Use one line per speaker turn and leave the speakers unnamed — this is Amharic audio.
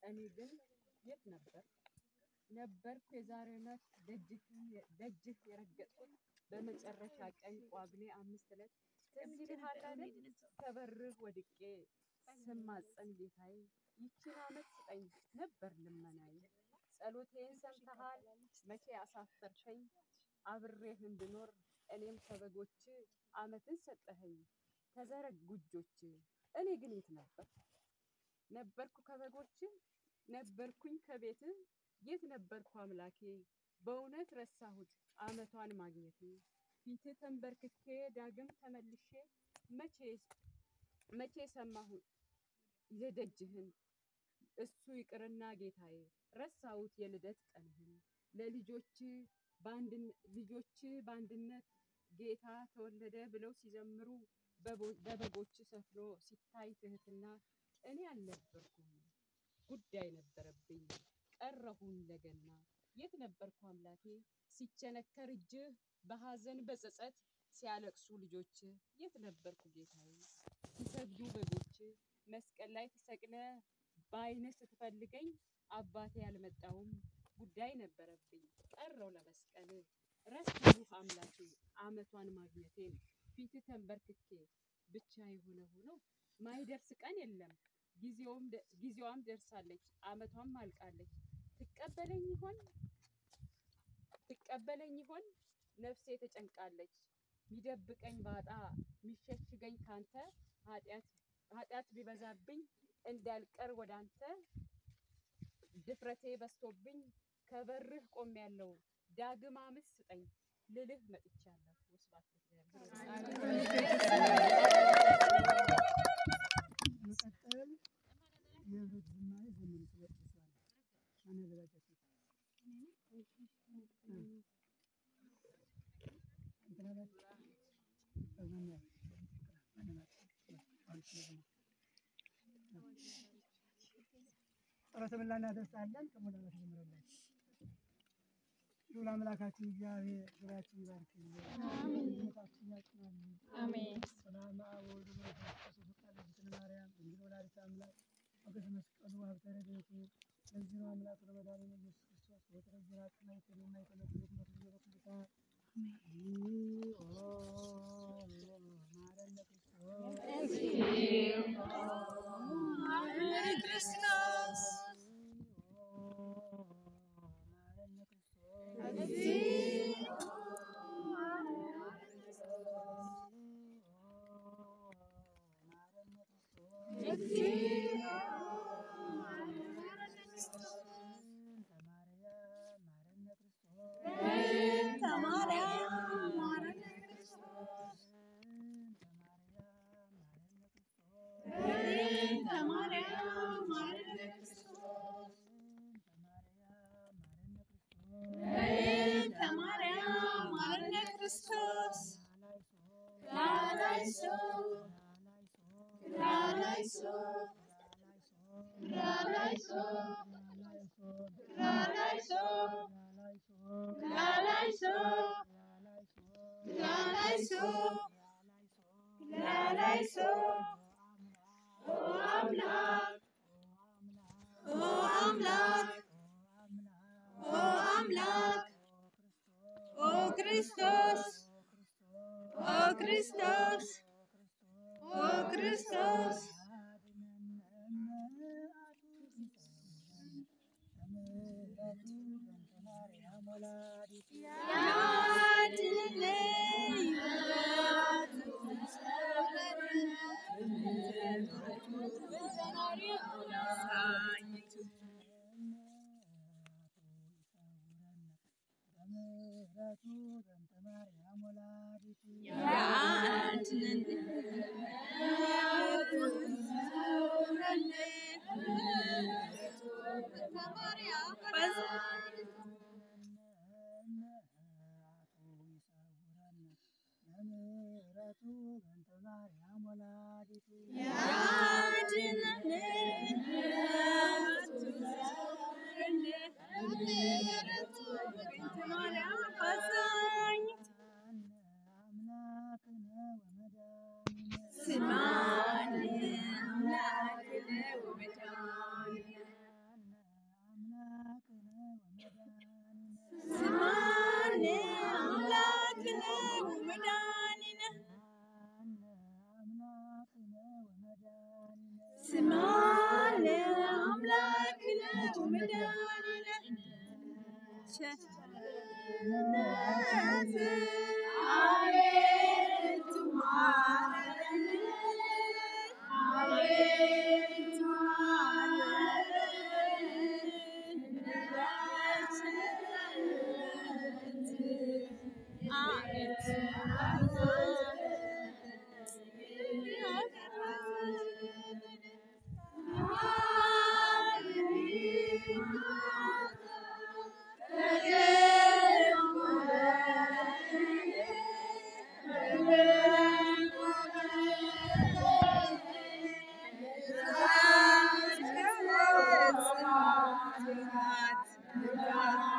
እኔ ግን የት ነበርኩ የዛሬው ዕለት ደጅህ የረገጥኩት በመጨረሻ ቀን ጳጉሜ 5 ዕለት ትዝ ይልሃል አይደል ከበርህ ወድቄ ስማጸን ጌታዬ ይቺን ዓመት ስጠኝ ነበር ልመናዬ ጸሎቴን ሰምተሃል መቼ አሳፈርከኝ አብሬህ እንድኖር እኔም ከበጎች ዓመትን ሰጠኸኝ ተዘረጉ እጆች እኔ ግን የት ነበርኩ ከበጎች ነበርኩኝ ከቤት የት ነበርኩ አምላኬ በእውነት ረሳሁት ዓመቷን ማግኘቴ ፊት ተንበርክኬ ዳግም ተመልሼ መቼ ሰማሁት የደጅህን እሱ ይቅርና ጌታዬ ረሳሁት የልደት ቀንህን ለልጆች በአንድነት ጌታ ተወለደ ብለው ሲዘምሩ በበጎች ሰፍሮ ሲታይ ትህትና እኔ አልነበርኩም ጉዳይ ነበረብኝ ቀረሁ እንደገና የት ነበርኩ አምላኬ ሲቸነከር እጅህ በሐዘን በጸጸት ሲያለቅሱ ልጆች የት ነበርኩ ጌታዬ ሲሰግዱ በጎች መስቀል ላይ ተሰቅለ በዓይንህ ስትፈልገኝ አባቴ አልመጣሁም ጉዳይ ነበረብኝ ቀረሁ ለመስቀል ረሳሁህ አምላኬ ዓመቷን ማግኘቴን ፊት ተንበርክኬ ብቻ የሆነ ሆኖ ማይደርስ ቀን የለም ጊዜዋም ደርሳለች ዓመቷም አልቃለች ትቀበለኝ ይሆን ነፍሴ ተጨንቃለች ሚደብቀኝ ባጣ ሚሸሽገኝ ካንተ ኃጢአት ቢበዛብኝ እንዳልቀር ወዳንተ ድፍረቴ በስቶብኝ ከበርህ ቆሜያለሁ ዳግም ዓመት ስጠኝ ልልህ መጥቻለሁ ወስብሐት
ጸሎተምላና ደርሳለን ከሞላበት ጀምረናል ዱላ አምላካችን እግዚአብሔር ሥራችን ይባርክልን አሜን ጌታችን ያጽናልን አሜን ሰላም ወልድ መንፈስ ቅዱስ ቅድስት ማርያም ድንግል ወላዲተ አምላክ ወገን መስቀሉ ሀብተ ረድኤቱ ለዚህ ነው አምላክ ለመድኃኒነ ኢየሱስ ክርስቶስ ወተረጅራትና የተለማ የተለበት መስሎ በቅዱሳ ማረነ ክርስቶስ
Thank you.